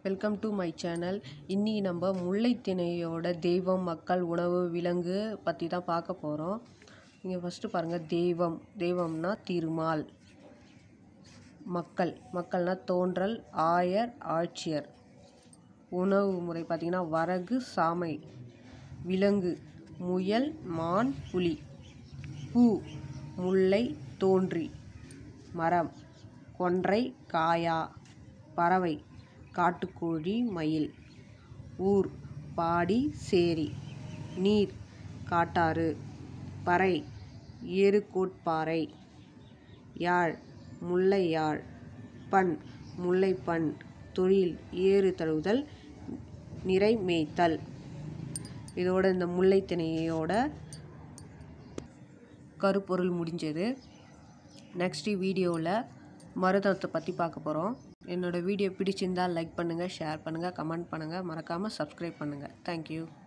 Welcome to my channel. இன்னி நம்ம முல்லைத்திணையோட தெய்வம், மக்கள், உணவு, விலங்கு பற்றி தான் பார்க்க போகிறோம். இங்கே ஃபஸ்ட்டு பாருங்கள், தெய்வம்னா திருமால். மக்கள்னா தோன்றல், ஆயர், ஆட்சியர். உணவு முறை பார்த்திங்கன்னா வரகு, சாமை. விலங்கு முயல், மான், புலி. பூ முல்லை, தோன்றி. மரம் கொன்றை, காயா. பறவை காட்டுக்கோழி, மயில். ஊர் பாடி, சேரி. நீர் காட்டாறு. பறை ஏறுகோட்பாறை. யாழ் முல்லை யாழ். பண் முல்லைப்பண். தொழில் ஏறு தழுவுதல், நிறை மேய்த்தல். இதோட இந்த முல்லைத்திணையோட கருப்பொருள் முடிஞ்சது. நெக்ஸ்ட் வீடியோவில் மருதத்தை பற்றி பார்க்க போகிறோம். என்னோடய வீடியோ பிடிச்சிருந்தால் லைக் பண்ணுங்கள், ஷேர் பண்ணுங்கள், கமெண்ட் பண்ணுங்கள், மறக்காமல் சப்ஸ்கிரைப் பண்ணுங்கள். தேங்க்யூ.